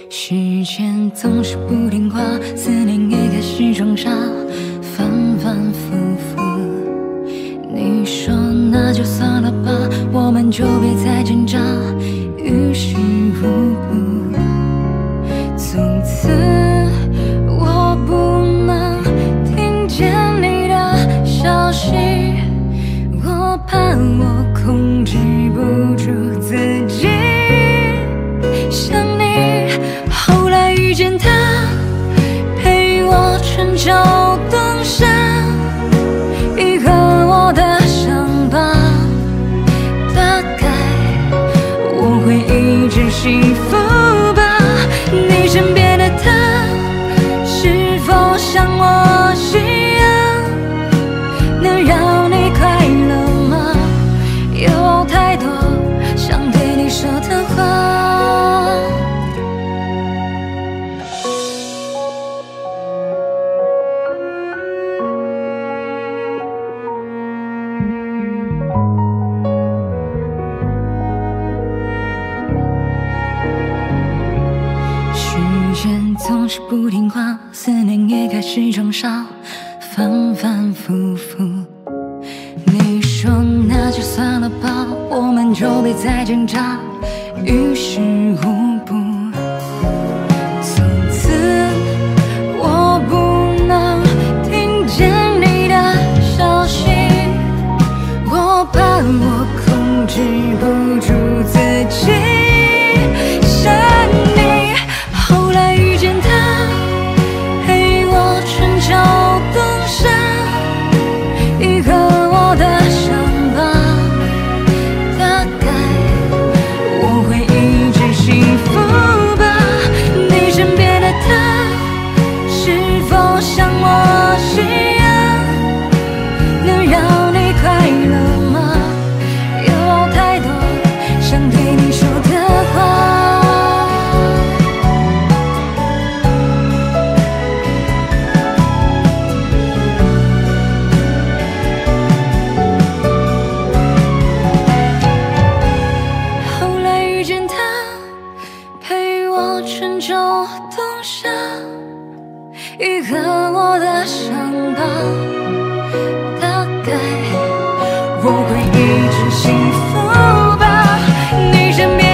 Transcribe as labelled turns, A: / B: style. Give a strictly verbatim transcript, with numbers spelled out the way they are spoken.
A: 时间总是不听话，思念也开始装傻，反反复复。你说那就算了吧，我们就别再挣扎，于事无补。从此我不能听见你的消息，我怕我控制不住自己。想你，后来遇见他，陪我春秋冬夏，愈合我的伤疤。大概我会一直幸福吧。你身边的他，是否像我一样，能让你快乐吗？有太多想对你说的话。时间总是不听话，思念也开始装傻，反反复复。你说那就算了吧，我们就别再挣扎，于事无补。从此我不能听见你的消息，我怕我控制不住自己。想你，后来遇见他，陪我春秋冬夏，愈合我的伤疤。大概我会一直幸福吧。你身边的他，是否像我一样，能让你快乐吗？有太多想对你说的话。后来遇见他，陪我春秋冬夏，愈合我的伤疤。大概我会一直幸福吧。你身边